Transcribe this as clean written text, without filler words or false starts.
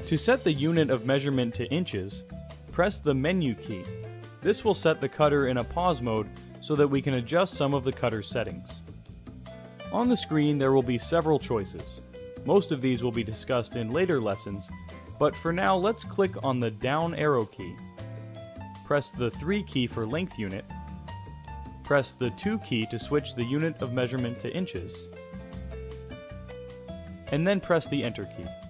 To set the unit of measurement to inches, press the menu key. This will set the cutter in a pause mode so that we can adjust some of the cutter's settings. On the screen there will be several choices. Most of these will be discussed in later lessons, but for now let's click on the down arrow key. Press the 3 key for length unit. Press the 2 key to switch the unit of measurement to inches. And then press the enter key.